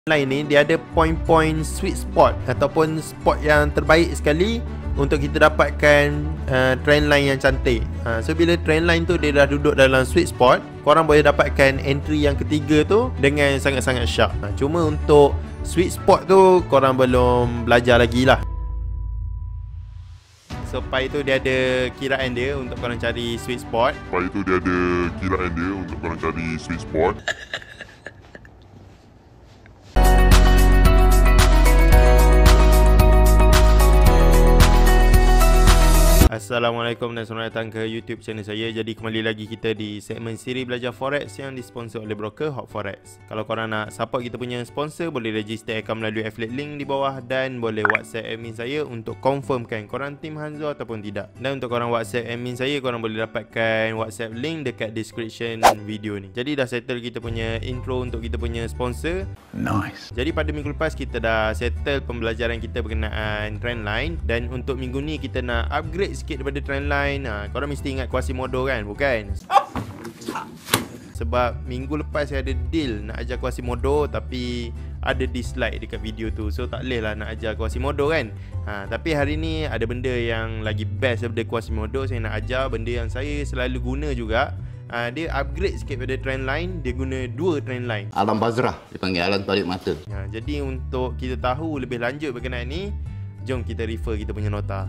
Lain ni dia ada point-point sweet spot ataupun spot yang terbaik sekali untuk kita dapatkan trendline yang cantik. So bila trendline tu dia dah duduk dalam sweet spot, korang boleh dapatkan entry yang ketiga tu dengan sangat-sangat sharp. Cuma untuk sweet spot tu korang belum belajar lagi lah. So pi tu dia ada kiraan dia untuk korang cari sweet spot. Assalamualaikum dan selamat datang ke YouTube channel saya. Jadi kembali lagi kita di segmen siri belajar forex yang disponsor oleh broker Hot Forex. Kalau korang nak support kita punya sponsor, boleh register account melalui affiliate link di bawah dan boleh WhatsApp admin saya untuk confirmkan korang tim Hanzo ataupun tidak. Dan untuk korang WhatsApp admin saya, korang boleh dapatkan WhatsApp link dekat description video ni. Jadi dah settle kita punya intro untuk kita punya sponsor. Nice. Jadi pada minggu lepas kita dah settle pembelajaran kita berkenaan trendline, dan untuk minggu ni kita nak upgrade sikit daripada trendline. Korang mesti ingat Quasimodo kan? Bukan? Sebab minggu lepas saya ada deal nak ajar Quasimodo, tapi ada dislike dekat video tu. So tak boleh lah nak ajar Quasimodo kan. Tapi hari ni ada benda yang lagi best daripada Quasimodo. Saya nak ajar benda yang saya selalu guna juga. Dia upgrade sikit pada trendline. Dia guna dua trendline. Alam Bazrah dipanggil alam tarik mata. Jadi untuk kita tahu lebih lanjut berkenaan ni, jom kita refer kita punya nota.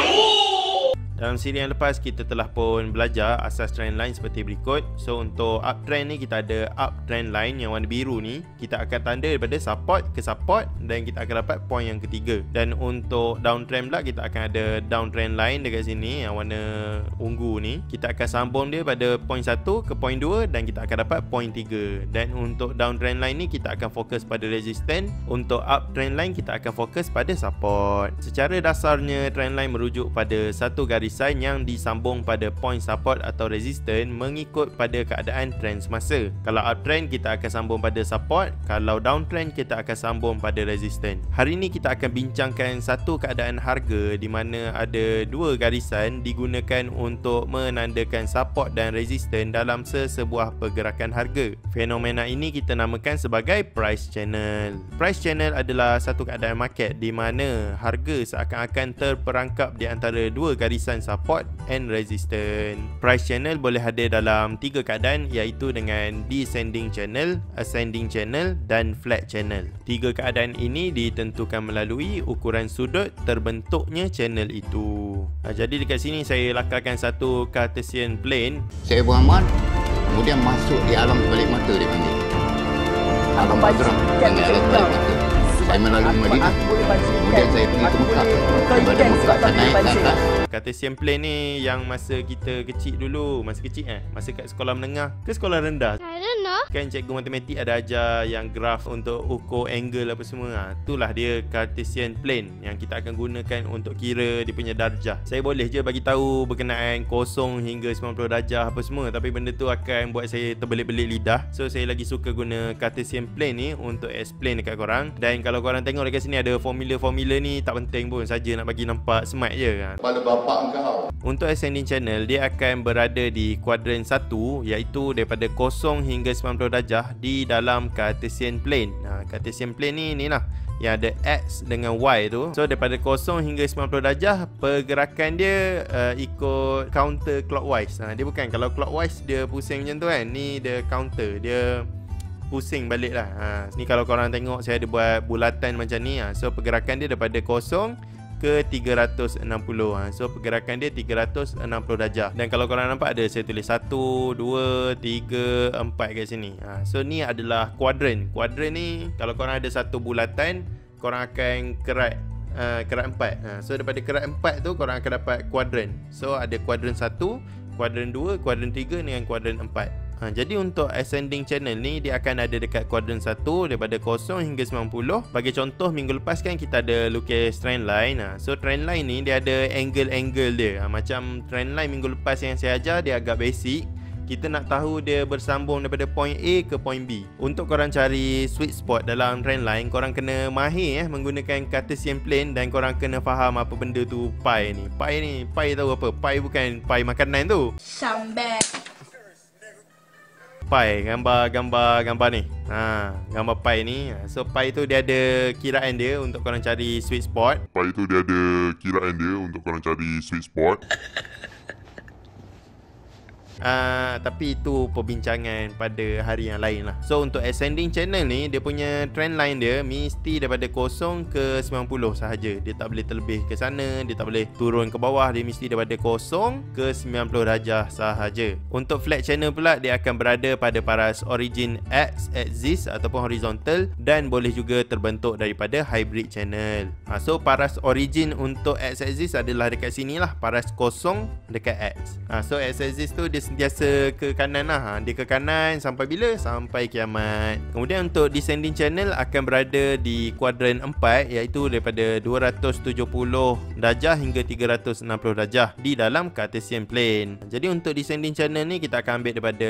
Dalam siri yang lepas kita telah pun belajar asas trendline seperti berikut. So untuk uptrend ni kita ada uptrend line yang warna biru ni. Kita akan tanda daripada support ke support dan kita akan dapat point yang ketiga. Dan untuk downtrend pula kita akan ada downtrend line dekat sini yang warna ungu ni. Kita akan sambung dia pada point 1 ke point 2 dan kita akan dapat point 3. Dan untuk downtrend line ni kita akan fokus pada resistance. Untuk uptrend line kita akan fokus pada support. Secara dasarnya trendline merujuk pada satu garis yang disambung pada point support atau resistance mengikut pada keadaan trend semasa. Kalau uptrend kita akan sambung pada support, kalau downtrend kita akan sambung pada resistance. Hari ini kita akan bincangkan satu keadaan harga di mana ada dua garisan digunakan untuk menandakan support dan resistance dalam sesebuah pergerakan harga. Fenomena ini kita namakan sebagai price channel. Price channel adalah satu keadaan market di mana harga seakan-akan terperangkap di antara dua garisan support and resistance. Price channel boleh hadir dalam tiga keadaan, iaitu dengan descending channel, ascending channel dan flat channel. Tiga keadaan ini ditentukan melalui ukuran sudut terbentuknya channel itu. Jadi dekat sini saya lakarkan satu Cartesian plane. Saya beramal, kemudian masuk di alam balik mata dia panggil. Alam Bazrah panggil alam balik mata. Saya melalui Madinah, kemudian saya pergi ke Mekah. Daripada Mekah saya naik ke atas. Cartesian plane ni yang masa kita kecil dulu, masa kat sekolah menengah ke sekolah rendah, kan cikgu matematik ada ajar yang graf untuk ukur angle apa semua. Itulah dia Cartesian plane yang kita akan gunakan untuk kira dia punya darjah. Saya boleh je bagi tahu berkenaan 0 hingga 90 darjah apa semua, tapi benda tu akan buat saya terbelit-belit lidah. So saya lagi suka guna Cartesian plane ni untuk explain dekat korang. Dan kalau korang tengok dekat sini ada formula-formula ni tak penting pun, saja nak bagi nampak smart je kan. Pada bapak kau. Untuk ascending channel dia akan berada di kuadran 1, iaitu daripada 0 hingga 90 darjah di dalam Cartesian plane. Cartesian plane ni lah yang ada X dengan Y tu. So daripada 0 hingga 90 darjah pergerakan dia ikut counter clockwise. Dia bukan, kalau clockwise dia pusing macam tu kan. Ni dia counter, dia pusing balik lah. Ni kalau korang tengok saya ada buat bulatan macam ni. So pergerakan dia daripada 0 ke 360. So pergerakan dia 360 darjah. Dan kalau korang nampak ada saya tulis 1, 2, 3, 4 kat sini. So ni adalah kuadran. Kuadran ni kalau korang ada satu bulatan, korang akan kerat 4. So daripada kerat 4 tu korang akan dapat kuadran. So ada kuadran 1, kuadran 2, kuadran 3 dengan kuadran 4. Jadi untuk ascending channel ni dia akan ada dekat kuadran 1 daripada 0 hingga 90. Bagi contoh minggu lepas kan kita ada lukis trend line. So trend line ni dia ada angle-angle dia. Macam trend line minggu lepas yang saya ajar dia agak basic. Kita nak tahu dia bersambung daripada point A ke point B. Untuk korang cari sweet spot dalam trend line, korang kena mahir menggunakan Cartesian plane dan korang kena faham apa benda tu pi ni. Pi tahu apa? Pi bukan pi makanan tu. Sambal. pi, gambar ni. Gambar pi ni. So pi tu dia ada kiraan dia untuk korang cari sweet spot. Tapi itu perbincangan pada hari yang lain lah. So untuk ascending channel ni, dia punya trend line dia mesti daripada 0 ke 90 sahaja. Dia tak boleh terlebih ke sana, dia tak boleh turun ke bawah. Dia mesti daripada 0 ke 90 darjah sahaja. Untuk flat channel pula, dia akan berada pada paras origin X axis ataupun horizontal, dan boleh juga terbentuk daripada hybrid channel. So paras origin untuk X axis adalah dekat sini lah, paras 0 dekat X. So X axis tu dia sentiasa ke kanan lah. Dia ke kanan sampai bila? Sampai kiamat. Kemudian untuk descending channel akan berada di kuadran 4, iaitu daripada 270 darjah hingga 360 darjah di dalam Cartesian plane. Jadi untuk descending channel ni kita akan ambil daripada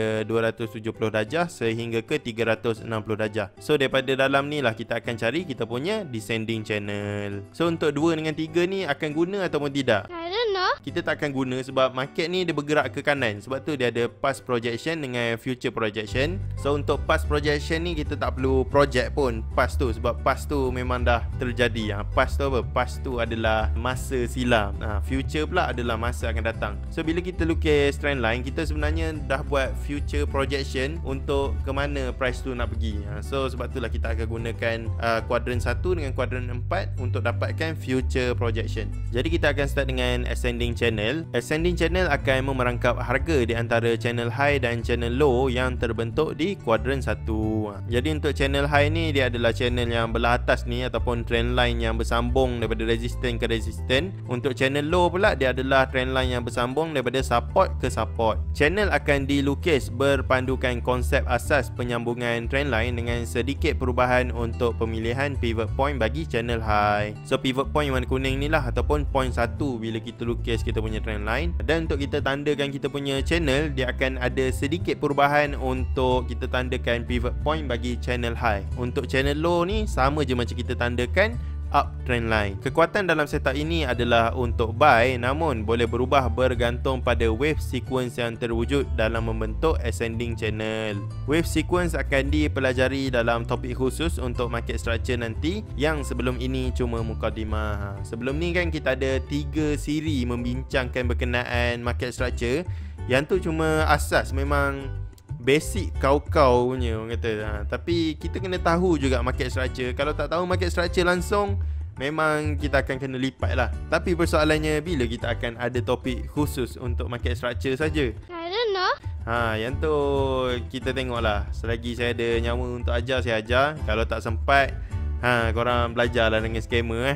270 darjah sehingga ke 360 darjah. So daripada dalam ni lah kita akan cari kita punya descending channel. So untuk 2 dengan 3 ni akan guna ataupun tidak? Kita tak akan guna sebab market ni dia bergerak ke kanan. Sebab tu dia ada past projection dengan future projection. So untuk past projection ni kita tak perlu project pun past tu, sebab past tu memang dah terjadi. Past tu apa? Past tu adalah masa silam. Future pula adalah masa akan datang. So bila kita lukis trend line, kita sebenarnya dah buat future projection untuk ke mana price tu nak pergi. So sebab itulah kita akan gunakan kuadran 1 dengan kuadran 4 untuk dapatkan future projection. Jadi kita akan start dengan ascending channel. Ascending channel akan memerangkap harga di antara channel high dan channel low yang terbentuk di kuadran 1. Jadi untuk channel high ni, dia adalah channel yang belah atas ni ataupun trend line yang bersambung daripada resistance ke resistance. Untuk channel low pula, dia adalah trend line yang bersambung daripada support ke support. Channel akan dilukis berpandukan konsep asas penyambungan trend line dengan sedikit perubahan untuk pemilihan pivot point bagi channel high. So pivot point warna kuning ni lah, ataupun point 1 bila kita lukis kita punya trend line. Dan untuk kita tandakan kita punya channel, dia akan ada sedikit perubahan untuk kita tandakan pivot point bagi channel high. Untuk channel low ni sama je macam kita tandakan uptrend line. Kekuatan dalam setup ini adalah untuk buy, namun boleh berubah bergantung pada wave sequence yang terwujud dalam membentuk ascending channel. Wave sequence akan dipelajari dalam topik khusus untuk market structure nanti, yang sebelum ini cuma mukadimah. Sebelum ni kan kita ada 3 siri membincangkan berkenaan market structure. Yang tu cuma asas, memang basic kau-kau punya orang kata. Tapi kita kena tahu juga market structure. Kalau tak tahu market structure langsung, memang kita akan kena lipat lah. Tapi persoalannya, bila kita akan ada topik khusus untuk market structure saja? I don't know. Yang tu kita tengok lah. Selagi saya ada nyawa untuk ajar, saya ajar. Kalau tak sempat, korang belajarlah dengan scammer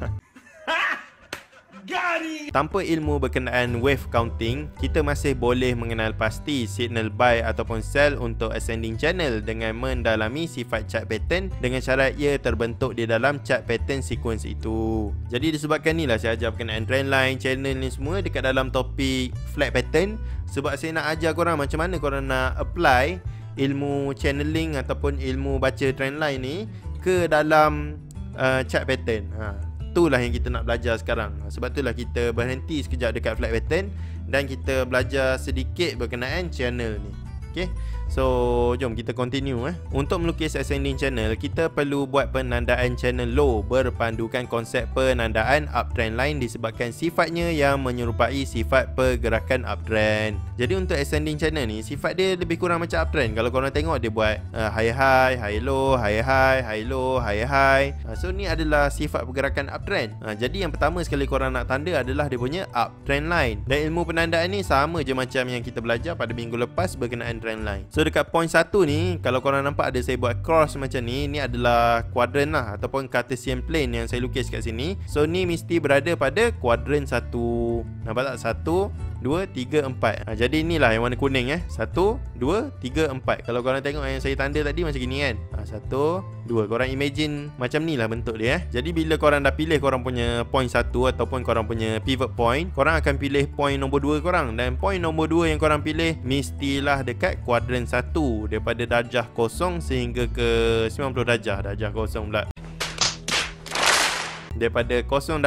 Tanpa ilmu berkenaan wave counting, kita masih boleh mengenal pasti signal buy ataupun sell untuk ascending channel dengan mendalami sifat chart pattern dengan syarat ia terbentuk di dalam chart pattern sequence itu. Jadi disebabkan ni lah saya ajar berkenaan trend line, channel ni semua dekat dalam topik flat pattern, sebab saya nak ajar korang macam mana korang nak apply ilmu channeling ataupun ilmu baca trend line ni ke dalam chart pattern. Itulah yang kita nak belajar sekarang. Sebab itulah kita berhenti sekejap dekat flat pattern dan kita belajar sedikit berkenaan channel ni. Okay, so jom kita continue. Untuk melukis ascending channel, kita perlu buat penandaan channel low berpandukan konsep penandaan uptrend line disebabkan sifatnya yang menyerupai sifat pergerakan uptrend. Jadi untuk ascending channel ni, sifat dia lebih kurang macam uptrend. Kalau korang tengok, dia buat high high, high low, high high, high low, high high. So ni adalah sifat pergerakan uptrend. Jadi yang pertama sekali korang nak tanda adalah dia punya uptrend line. Dan ilmu penandaan ni sama je macam yang kita belajar pada minggu lepas berkenaan trend line. So dekat point 1 ni, kalau korang nampak ada saya buat cross macam ni, ni adalah kuadran lah ataupun Cartesian plane yang saya lukis kat sini. So ni mesti berada pada kuadran 1. Nampak tak? 1, 2, 3, 4. Jadi inilah yang warna kuning 1, 2, 3, 4. Kalau korang tengok yang saya tanda tadi macam gini kan. 1, 2. Korang imagine macam ni lah bentuk dia. Jadi bila korang dah pilih korang punya point 1 ataupun korang punya pivot point, korang akan pilih point nombor 2 korang. Dan point nombor 2 yang korang pilih mestilah dekat kuadran 1, daripada darjah 0 sehingga ke 90 darjah. Darjah 0 pula. Daripada 0 darjah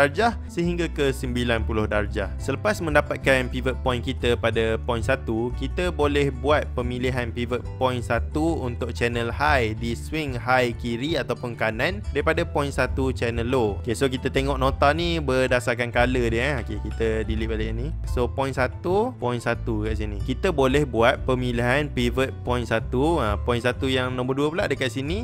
sehingga ke 90 darjah. Selepas mendapatkan pivot point kita pada point 1, kita boleh buat pemilihan pivot point 1 untuk channel high di swing high kiri ataupun kanan daripada point 1 channel low. Okay, so kita tengok nota ni berdasarkan color dia. Okay, kita delete balik ni. So point 1 kat sini. Kita boleh buat pemilihan pivot point 1. Point 1 yang nombor 2 pula dekat sini.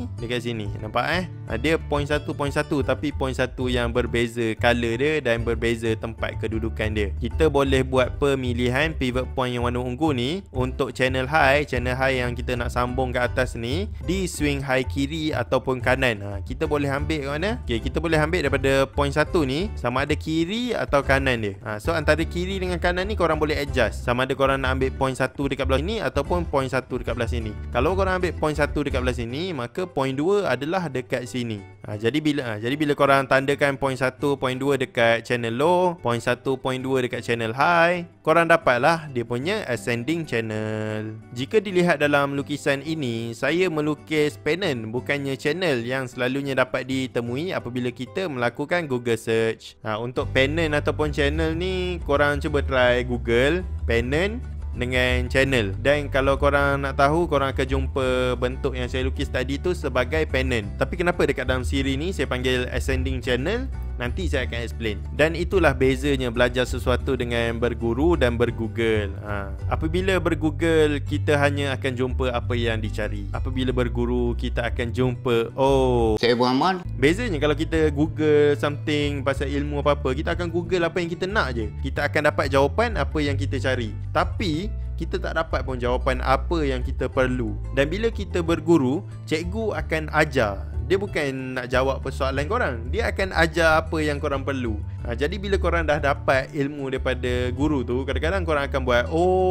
Nampak dia point 1 tapi point 1 yang berbeza color dia dan berbeza tempat kedudukan dia. Kita boleh buat pemilihan pivot point yang warna ungu ni untuk channel high yang kita nak sambung ke atas ni di swing high kiri ataupun kanan. Kita boleh ambil kat mana? Okay, kita boleh ambil daripada point 1 ni sama ada kiri atau kanan dia. So antara kiri dengan kanan ni korang boleh adjust. Sama ada korang nak ambil point 1 dekat belah sini ataupun point 1 dekat belah sini. Kalau korang ambil point 1 dekat belah sini, maka point 2 adalah dekat sini. Jadi bila korang tandakan point 1, point 2 dekat channel low, point 1, point 2 dekat channel high, korang dapatlah dia punya ascending channel. Jika dilihat dalam lukisan ini, saya melukis pennant bukannya channel yang selalunya dapat ditemui apabila kita melakukan Google search. Untuk pennant ataupun channel ni, korang cuba try Google pennant dengan channel, dan kalau korang nak tahu, korang akan jumpa bentuk yang saya lukis tadi tu sebagai pennant. Tapi kenapa dekat dalam siri ni saya panggil ascending channel? Nanti saya akan explain. Dan itulah bezanya belajar sesuatu dengan berguru dan bergoogle. Apabila bergoogle, kita hanya akan jumpa apa yang dicari. Apabila berguru, kita akan jumpa, saya beramal. Bezanya kalau kita google something pasal ilmu apa-apa, kita akan google apa yang kita nak je. Kita akan dapat jawapan apa yang kita cari. Tapi kita tak dapat pun jawapan apa yang kita perlu. Dan bila kita berguru, cikgu akan ajar. Dia bukan nak jawab persoalan korang, dia akan ajar apa yang korang perlu. Jadi bila korang dah dapat ilmu daripada guru tu, kadang-kadang korang akan buat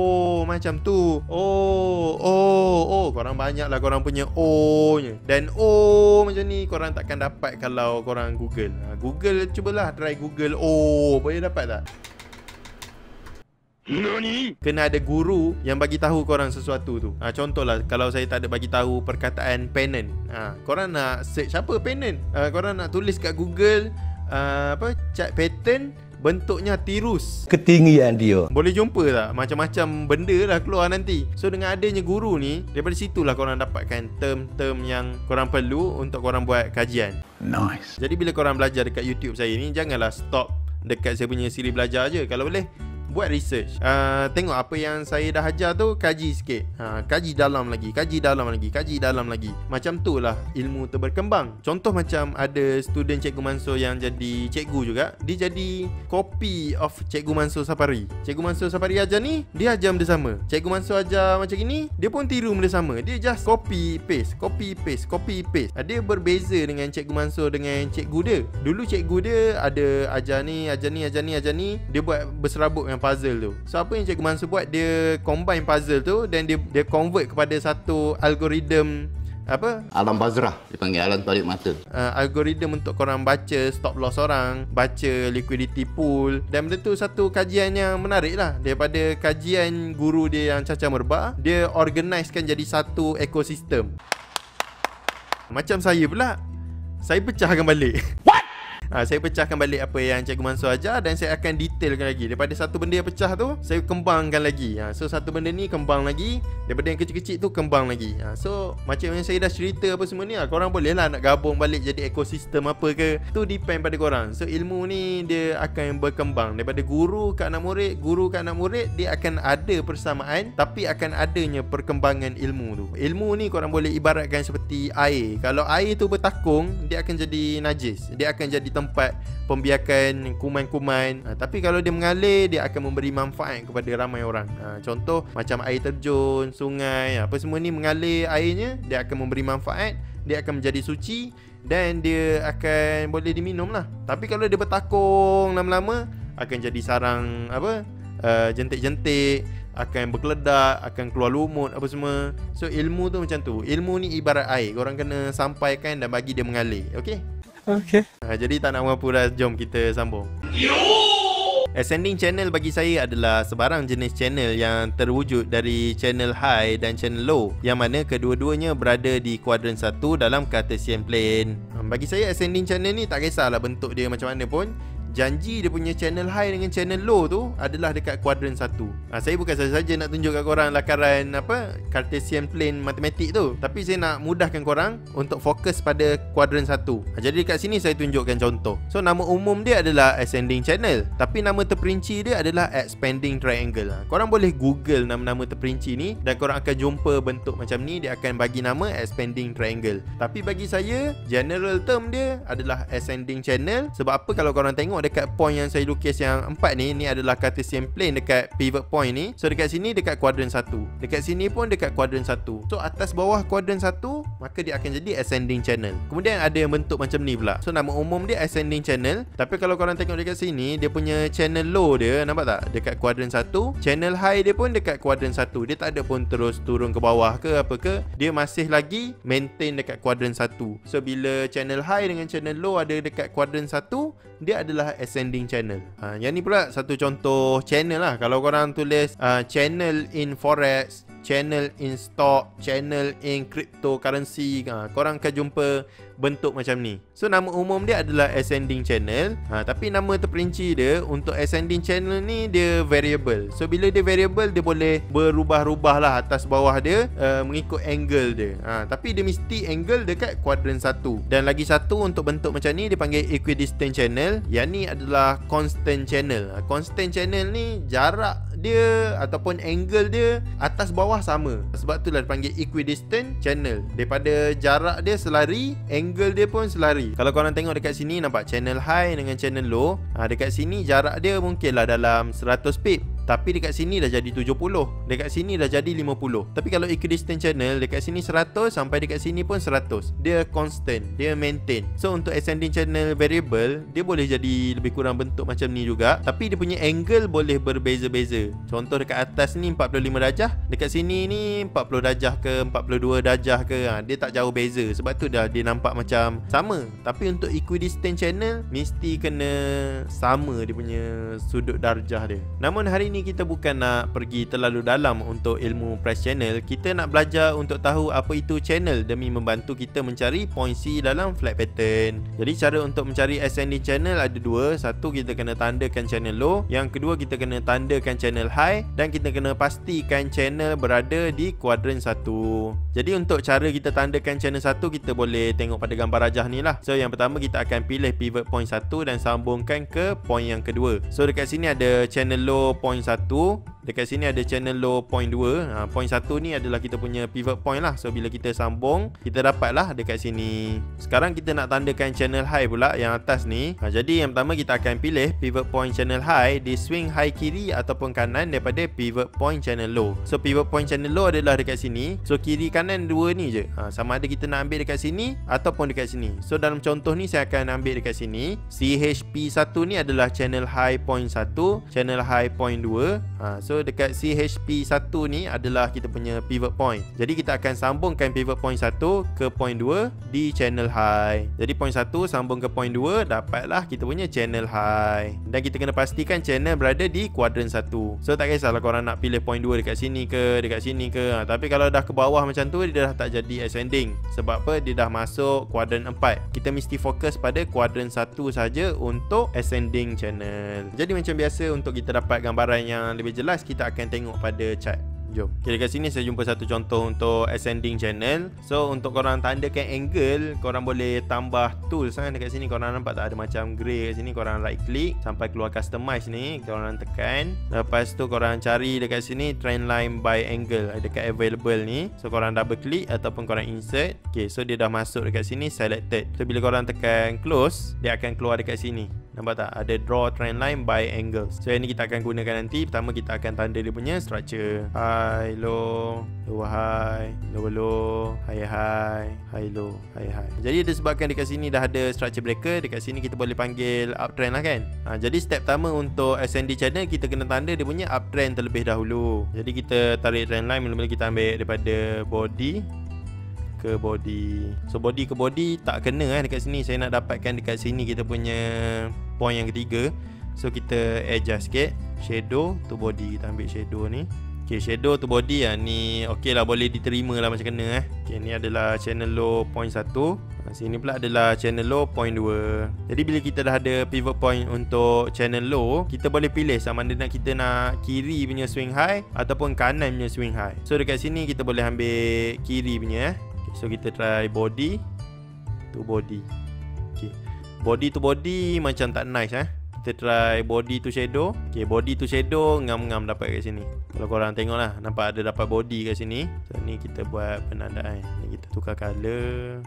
macam tu. Korang banyak lah korang punya nya. Dan macam ni korang takkan dapat kalau korang Google. Google, cubalah try Google boleh dapat tak? Nani? Kena ada guru yang bagi tahu korang sesuatu tu. Contohlah kalau saya tak ada bagi tahu perkataan pennant. Korang nak search apa pennant? Korang nak tulis kat Google chart pattern bentuknya tirus. Ketinggian dia. Boleh jumpa tak? Macam-macam benda lah keluar nanti. So dengan adanya guru ni, daripada situlah korang dapatkan term-term yang korang perlu untuk korang buat kajian. Nice. Jadi bila korang belajar dekat YouTube saya ni, janganlah stop dekat saya punya siri belajar je. Kalau boleh, buat research. Tengok apa yang saya dah ajar tu, kaji sikit. Kaji dalam lagi. Macam tu lah ilmu tu berkembang. Contoh macam ada student Cikgu Mansur yang jadi cikgu juga. Dia jadi copy of Cikgu Mansur Sapari. Cikgu Mansur Sapari ajar ni, dia ajar benda sama. Cikgu Mansur ajar macam gini, dia pun tiru benda sama. Dia just copy paste. Dia berbeza dengan Cikgu Mansur dengan cikgu dia. Dulu cikgu dia ada ajar ni. Dia buat berserabut dengan puzzle tu. So apa yang Cikgu Mansur buat, dia combine puzzle tu dan dia convert kepada satu algoritma Alam Bazrah, dipanggil alam balik mata. Algoritma untuk korang baca stop loss orang, baca liquidity pool. Dan benda tu satu kajian yang menarik lah. Daripada kajian guru dia yang cacah merbak, dia organisekan jadi satu ekosistem. Macam saya pula, saya pecahkan balik. Saya pecahkan balik apa yang Cikgu Mansur ajar, dan saya akan detailkan lagi. Daripada satu benda yang pecah tu, saya kembangkan lagi. So satu benda ni kembang lagi, daripada yang kecil-kecil tu kembang lagi. So macam yang saya dah cerita apa semua ni, korang boleh lah nak gabung balik jadi ekosistem apa ke. Tu depend pada korang. So ilmu ni dia akan berkembang daripada guru ke anak murid. Guru ke anak murid, dia akan ada persamaan, tapi akan adanya perkembangan ilmu tu. Ilmu ni korang boleh ibaratkan seperti air. Kalau air tu bertakung, dia akan jadi najis. Dia akan jadi tempat pembiakan kuman-kuman. Tapi kalau dia mengalir, dia akan memberi manfaat kepada ramai orang. Contoh macam air terjun, sungai, apa semua ni mengalir airnya, dia akan memberi manfaat, dia akan menjadi suci dan dia akan boleh diminum lah. Tapi kalau dia bertakung lama-lama, akan jadi sarang jentik-jentik, akan berkeledak, akan keluar lumut apa semua. So ilmu tu macam tu. Ilmu ni ibarat air, korang kena sampaikan dan bagi dia mengalir. Okay? Jadi tak nak mengapu dah, jom kita sambung. Ascending channel bagi saya adalah sebarang jenis channel yang terwujud dari channel high dan channel low, yang mana kedua-duanya berada di kuadran 1 dalam Cartesian plane. Bagi saya ascending channel ni tak kisahlah bentuk dia macam mana pun, janji dia punya channel high dengan channel low tu adalah dekat kuadran 1. Saya bukan saja nak tunjuk kat korang lakaran Cartesian plane matematik tu, tapi saya nak mudahkan korang untuk fokus pada kuadran 1. Jadi dekat sini saya tunjukkan contoh. So nama umum dia adalah ascending channel, tapi nama terperinci dia adalah expanding triangle. Korang boleh google nama-nama terperinci ni dan korang akan jumpa bentuk macam ni. Dia akan bagi nama expanding triangle, tapi bagi saya general term dia adalah ascending channel. Sebab apa? Kalau korang tengok dekat point yang saya lukis yang 4 ni adalah Cartesian plane dekat pivot point ni. So dekat sini dekat kuadran 1, dekat sini pun dekat kuadran 1. So atas bawah kuadran 1, maka dia akan jadi ascending channel. Kemudian ada yang bentuk macam ni pula. So nama umum dia ascending channel, tapi kalau korang tengok dekat sini, dia punya channel low dia, nampak tak? Dekat kuadran 1. Channel high dia pun dekat kuadran 1. Dia tak ada pun terus turun ke bawah ke apa ke. Dia masih lagi maintain dekat kuadran 1. So bila channel high dengan channel low ada dekat kuadran 1, dia adalah ascending channel. Yang ni pula satu contoh channel lah. Kalau korang tulis channel in forex, channel in stock, channel in cryptocurrency, korang akan jumpa bentuk macam ni. So nama umum dia adalah ascending channel, tapi nama terperinci dia untuk ascending channel ni dia variable. So bila dia variable, dia boleh berubah-ubah lah atas bawah dia mengikut angle dia. Tapi dia mesti angle dekat kuadran 1. Dan lagi satu untuk bentuk macam ni dipanggil equidistant channel. Yang ni adalah constant channel. Constant channel ni jarak dia ataupun angle dia atas bawah sama. Sebab itulah dipanggil equidistant channel. Daripada jarak dia selari, angle dia pun selari. Kalau korang tengok dekat sini, nampak channel high dengan channel low. Dekat sini jarak dia mungkinlah dalam 100 pip, tapi dekat sini dah jadi 70, dekat sini dah jadi 50. Tapi kalau equidistant channel, dekat sini 100 sampai dekat sini pun 100. Dia constant, dia maintain. So untuk ascending channel variable, dia boleh jadi lebih kurang bentuk macam ni juga, tapi dia punya angle boleh berbeza-beza. Contoh dekat atas ni 45 darjah, dekat sini ni 40 darjah ke 42 darjah ke, dia tak jauh beza. Sebab tu dah dia nampak macam sama. Tapi untuk equidistant channel mesti kena sama dia punya sudut darjah dia. Namun hari ni kita bukan nak pergi terlalu dalam untuk ilmu price channel. Kita nak belajar untuk tahu apa itu channel demi membantu kita mencari point C dalam flat pattern. Jadi cara untuk mencari ascending channel ada dua. Satu, kita kena tandakan channel low. Yang kedua, kita kena tandakan channel high. Dan kita kena pastikan channel berada di kuadran 1. Jadi untuk cara kita tandakan channel 1, kita boleh tengok pada gambar rajah ni lah. So yang pertama, kita akan pilih pivot point 1 dan sambungkan ke point yang kedua. So dekat sini ada channel low point 1, dekat sini ada channel low point 2. Point 1 ni adalah kita punya pivot point lah. So bila kita sambung, kita dapatlah dekat sini. Sekarang kita nak tandakan channel high pula yang atas ni. Jadi yang pertama, kita akan pilih pivot point channel high di swing high kiri ataupun kanan daripada pivot point channel low. So pivot point channel low adalah dekat sini. So kiri kanan dua ni je. Sama ada kita nak ambil dekat sini ataupun dekat sini. So dalam contoh ni saya akan ambil dekat sini. CHP1 ni adalah channel high point 1, channel high point 2. So dekat CHP1 ni adalah kita punya pivot point. Jadi kita akan sambungkan pivot point 1 ke point 2 di channel high. Jadi point 1 sambung ke point 2, dapatlah kita punya channel high. Dan kita kena pastikan channel berada di kuadran 1. So tak kisahlah korang nak pilih point 2 dekat sini ke, dekat sini ke. Tapi kalau dah ke bawah macam tu, dia dah tak jadi ascending. Sebab apa? Dia dah masuk kuadran 4. Kita mesti fokus pada kuadran 1 saja untuk ascending channel. Jadi macam biasa, untuk kita dapat gambaran yang lebih jelas, kita akan tengok pada chart. Jom. Okay, dekat sini saya jumpa satu contoh untuk ascending channel. So untuk korang tandakan angle, korang boleh tambah tools kan. Dekat sini korang nampak tak ada macam grey kat sini. Korang right click sampai keluar customize ni, korang tekan. Lepas tu korang cari dekat sini trend line by angle, dekat available ni. So korang double click ataupun korang insert. Okay, so dia dah masuk dekat sini, selected. So bila korang tekan close, dia akan keluar dekat sini. Nampak tak? Ada draw trend line by angles. So yang ni kita akan gunakan nanti. Pertama kita akan tanda dia punya structure. High, low, low, high, low, low, high, high, high, low, high, high. Jadi disebabkan dekat sini dah ada structure breaker, dekat sini kita boleh panggil uptrend lah kan. Jadi step pertama untuk ascending channel, kita kena tanda dia punya uptrend terlebih dahulu. Jadi kita tarik trend line, mula-mula kita ambil daripada body ke body. So body ke body tak kena dekat sini. Saya nak dapatkan dekat sini kita punya point yang ketiga. So kita adjust sikit, shadow to body. Kita ambil shadow ni. Okay, shadow to body ni okey lah, boleh diterima lah macam kena Okay, ni adalah channel low point 1. Sini pula adalah channel low point 2. Jadi bila kita dah ada pivot point untuk channel low, kita boleh pilih sama ada kita nak kiri punya swing high ataupun kanan punya swing high. So dekat sini kita boleh ambil kiri punya. So kita try body to body. Body to body macam tak nice Kita try body to shadow. Body to shadow ngam-ngam dapat kat sini. Kalau korang tengok lah, nampak ada dapat body kat sini. So ni kita buat penandaan. Ni kita tukar color.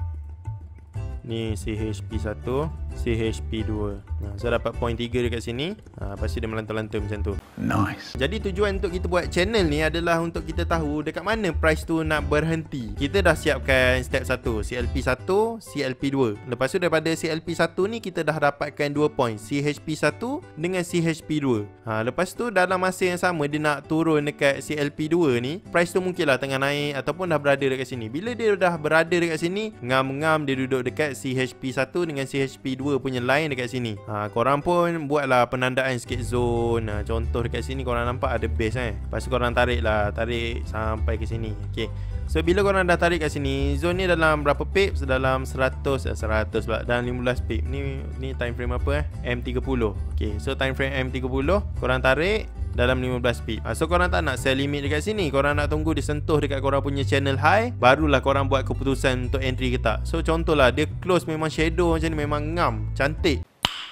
Ni CHP1, CHP2. So dapat point 3 dekat sini. Lepas tu dia melantur-lantur macam tu. Nice. Jadi tujuan untuk kita buat channel ni adalah untuk kita tahu dekat mana price tu nak berhenti. Kita dah siapkan step 1, CLP1, CLP2. Lepas tu daripada CLP1 ni kita dah dapatkan 2 point, CHP1 dengan CHP2. Lepas tu dalam masa yang sama dia nak turun dekat CLP2 ni, price tu mungkinlah tengah naik ataupun dah berada dekat sini. Bila dia dah berada dekat sini, ngam-ngam dia duduk dekat CHP1 dengan CHP2 punya line dekat sini. Korang pun buatlah penandaan sikit zone. Contoh dekat sini korang nampak ada base Lepas tu korang tarik sampai ke sini. So bila korang dah tarik kat sini, zone ni dalam berapa pips? Dalam 100 pula, dalam 15 pip. Ni time frame apa M30. So time frame M30 korang tarik dalam 15 pip. So korang tak nak sell limit dekat sini, korang nak tunggu dia sentuh dekat korang punya channel high, barulah korang buat keputusan untuk entry ke tak. So contohlah dia close memang shadow macam ni, memang ngam, cantik.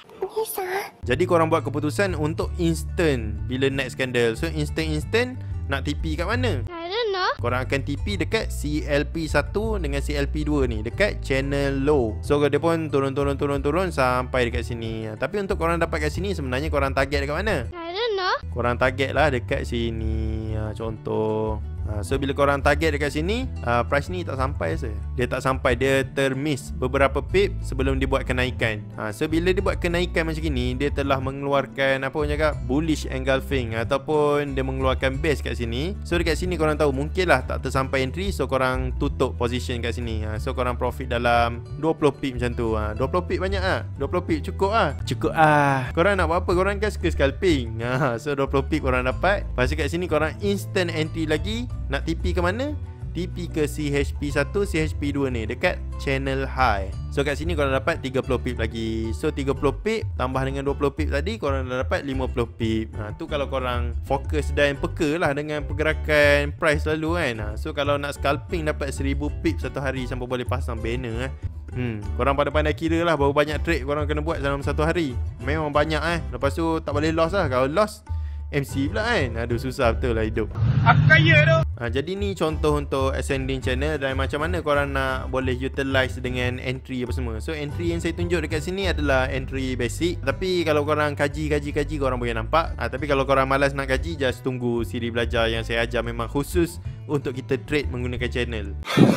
Jadi korang buat keputusan untuk instant bila next candle. So instant nak TP kat mana? Korang akan TP dekat CLP1 dengan CLP2 ni, dekat channel low. So dia pun turun sampai dekat sini. Tapi untuk korang dapat kat sini, sebenarnya korang target dekat mana? Korang target lah dekat sini. Contoh so bila korang target dekat sini, price ni tak sampai dia tak sampai, dia termiss beberapa pip sebelum dia buat kenaikan. So bila dia buat kenaikan macam ni, dia telah mengeluarkan apa orang cakap, bullish engulfing ataupun dia mengeluarkan base kat sini. So dekat sini korang tahu mungkinlah tak tersampai entry, so korang tutup position kat sini. So korang profit dalam 20 pip macam tu. 20 pip banyak 20 pip cukup Korang nak buat apa? Korang kan suka scalping. So 20 pip korang dapat. Lepas tu kat sini korang instant entry lagi. Nak TP ke mana? TP ke CHP1, CHP2 ni dekat channel high. So kat sini korang dapat 30 pip lagi. So 30 pip tambah dengan 20 pip tadi, korang dah dapat 50 pip. Tu kalau korang fokus dan peka lah dengan pergerakan price lalu So kalau nak scalping dapat 1000 pip satu hari sampai boleh pasang banner korang pada pandai kira lah berapa banyak trade korang kena buat dalam satu hari. Memang banyak Lepas tu tak boleh loss lah. Kalau loss MC pula Aduh susah betul lah hidup. Aku kaya tu. Jadi ni contoh untuk ascending channel dan macam mana korang nak boleh utilize dengan entry apa semua. So entry yang saya tunjuk dekat sini adalah entry basic. Tapi kalau korang kaji korang boleh nampak. Tapi kalau korang malas nak kaji, just tunggu siri belajar yang saya ajar memang khusus untuk kita trade menggunakan channel.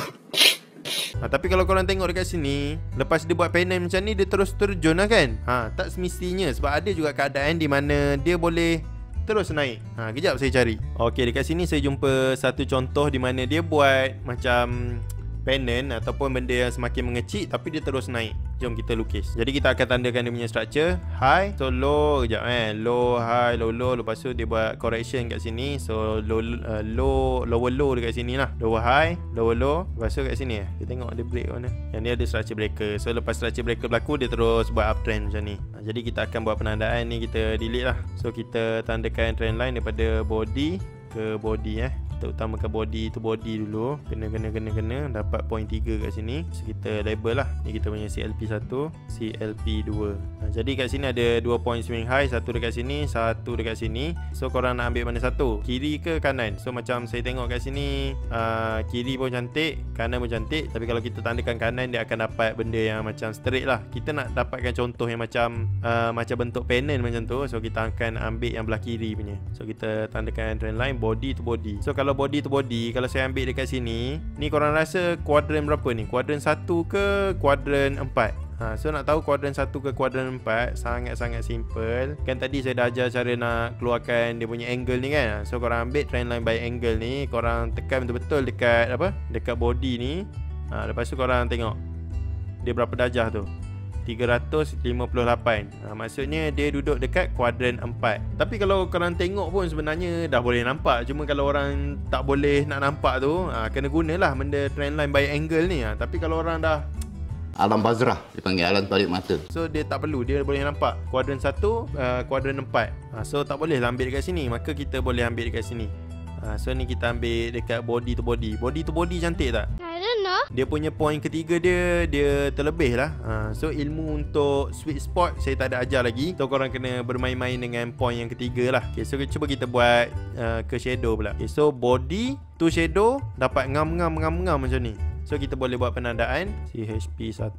Tapi kalau korang tengok dekat sini, lepas dia buat panel macam ni, dia terus terjun lah kan. Tak semestinya, sebab ada juga keadaan di mana dia boleh terus naik. Kejap saya cari. Dekat sini saya jumpa satu contoh di mana dia buat macam pennant ataupun benda yang semakin mengecil tapi dia terus naik. Jom kita lukis. Jadi kita akan tandakan dia punya structure. High, so low, kejap low, high, low, low. Lepas tu dia buat correction kat sini. So low, lower low dekat sini lah. Lower high, lower low. Lepas tu kat sini kita tengok dia break mana. Yang ni ada structure breaker. So lepas structure breaker berlaku, dia terus buat uptrend macam ni. Jadi kita akan buat penandaan ni, kita delete lah. So kita tandakan trend line daripada body ke body Kita utamakan body to body dulu. Kena dapat point 3 kat sini. So kita label lah. Ni kita punya CLP1, CLP2. Jadi kat sini ada 2 point swing high, satu dekat sini, satu dekat sini. So korang nak ambil mana satu? Kiri ke kanan? So macam saya tengok kat sini, kiri pun cantik, kanan pun cantik. Tapi kalau kita tandakan kanan, dia akan dapat benda yang macam straight lah. Kita nak dapatkan contoh yang macam bentuk panel macam tu. So kita akan ambil yang belah kiri punya. So kita tandakan trend line body to body. So kalau body to body, kalau saya ambil dekat sini, ni korang rasa kuadran berapa ni? Kuadran 1 ke kuadran 4? So nak tahu kuadran 1 ke kuadran 4, sangat-sangat simple. Kan tadi saya dah ajar cara nak keluarkan dia punya angle ni kan. So korang ambil trend line by angle ni, korang tekan betul-betul dekat dekat body ni. Lepas tu korang tengok dia berapa darjah tu, 358. Maksudnya dia duduk dekat kuadran 4. Tapi kalau korang tengok pun sebenarnya dah boleh nampak. Cuma kalau orang tak boleh nak nampak tu, kena gunalah benda trend line by angle ni. Tapi kalau orang dah Alam Bazrah, dipanggil alam balik mata. So dia tak perlu, dia boleh nampak kuadran 1, kuadran 4. So tak boleh lah ambil dekat sini, maka kita boleh ambil dekat sini. So ni kita ambil dekat body to body. Body to body cantik tak? I don't know. Dia punya point ketiga dia terlebih lah. So ilmu untuk sweet spot saya tak ada ajar lagi. So korang kena bermain-main dengan point yang ketiga lah. Okay, so cuba kita buat ke shadow pula. Okay, so body to shadow dapat ngam-ngam macam ni. So kita boleh buat penandaan CHP1,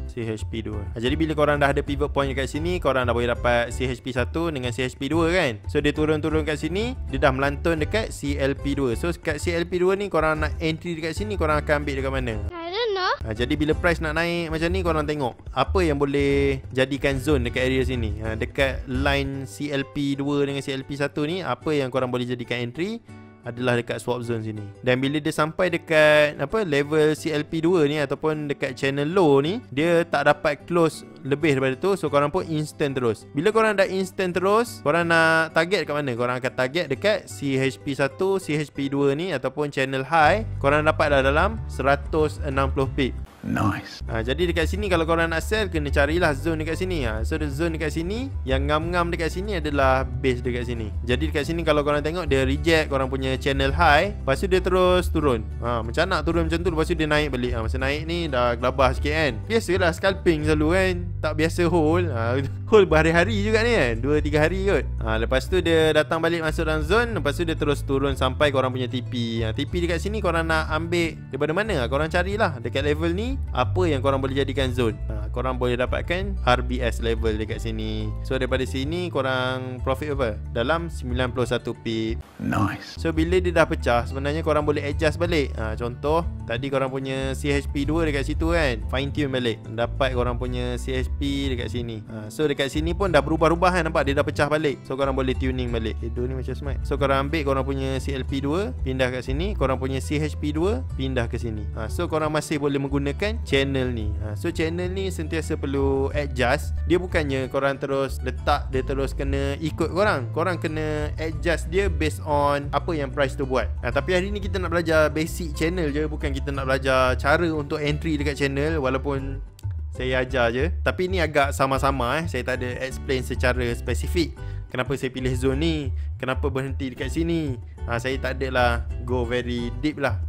CHP2. Jadi bila korang dah ada pivot point kat sini, korang dah boleh dapat CHP1 dengan CHP2 kan. So dia turun-turun kat sini, dia dah melantun dekat CLP2. So kat CLP2 ni korang nak entry dekat sini, korang akan ambil dekat mana? I don't know. Jadi bila price nak naik macam ni, korang tengok apa yang boleh jadikan zone dekat area sini. Dekat line CLP2 dengan CLP1 ni, apa yang korang boleh jadikan entry adalah dekat swap zone sini. Dan bila dia sampai dekat level CLP2 ni ataupun dekat channel low ni, dia tak dapat close lebih daripada tu. So korang pun instant terus. Bila korang dah instant terus, korang nak target kat mana? Korang akan target dekat CHP1, CHP2 ni ataupun channel high. Korang dapat dah dalam 160 pip. Nice. Jadi dekat sini kalau korang nak sell, kena carilah zone dekat sini. So the zone dekat sini, yang ngam-ngam dekat sini adalah base dekat sini. Jadi dekat sini kalau korang tengok, dia reject korang punya channel high, lepas tu dia terus turun. Macam nak turun macam tu, lepas tu dia naik balik. Masa naik ni dah gelabah sikit kan. Biasalah scalping selalu kan. Tak biasa hold. Hold berhari-hari juga ni kan, 2-3 hari kot. Lepas tu dia datang balik masuk dalam zone. Lepas tu dia terus turun sampai korang punya TP. TP dekat sini korang nak ambil daripada mana? Korang carilah dekat level ni apa yang korang boleh jadikan zone. Korang boleh dapatkan RBS level dekat sini. So daripada sini korang profit apa? Dalam 91 pip. Nice. So bila dia dah pecah, sebenarnya korang boleh adjust balik. Contoh tadi korang punya CHP2 dekat situ kan, fine tune balik, dapat korang punya CHP dekat sini. So dekat sini pun dah berubah-ubah kan, nampak dia dah pecah balik. So korang boleh tuning balik. Shadow ni macam smart. So korang ambil korang punya CLP2, pindah kat sini. Korang punya CHP2, pindah ke sini. So korang masih boleh menggunakan channel ni. So channel ni sentiasa perlu adjust. Dia bukannya korang terus letak, dia terus kena ikut korang. Korang kena adjust dia based on apa yang price tu buat. Tapi hari ni kita nak belajar basic channel je, bukan kita nak belajar cara untuk entry dekat channel. Walaupun saya ajar je, tapi ni agak sama-sama Saya tak ada explain secara spesifik kenapa saya pilih zone ni, kenapa berhenti dekat sini. Saya tak adalah go very deep lah.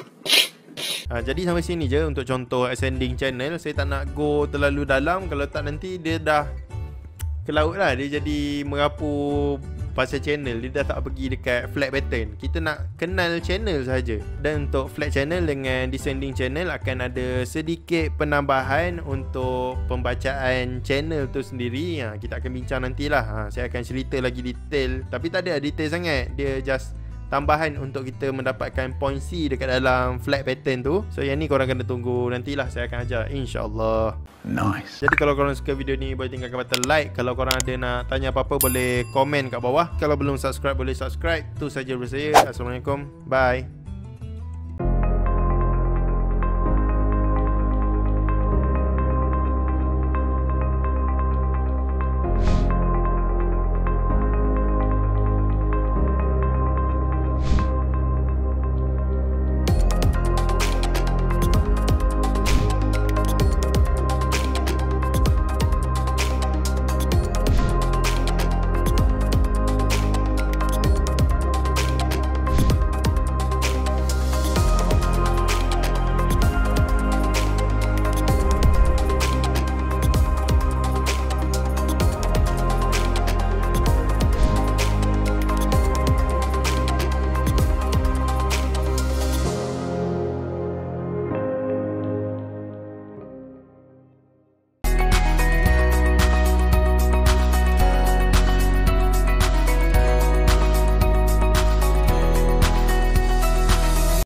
Jadi sampai sini je untuk contoh ascending channel. Saya tak nak go terlalu dalam, kalau tak nanti dia dah ke laut lah. Dia jadi merapu pasal channel. Dia dah tak pergi dekat flat pattern. Kita nak kenal channel saja. Dan untuk flat channel dengan descending channel akan ada sedikit penambahan untuk pembacaan channel tu sendiri. Kita akan bincang nantilah. Saya akan cerita lagi detail, tapi tak ada detail sangat. Dia just tambahan untuk kita mendapatkan point C dekat dalam flat pattern tu. So yang ni korang kena tunggu nantilah, saya akan ajar insyaAllah. Nice. Jadi kalau korang suka video ni, boleh tinggalkan button like. Kalau korang ada nak tanya apa-apa, boleh komen kat bawah. Kalau belum subscribe, boleh subscribe. Tu saja dari saya. Assalamualaikum. Bye.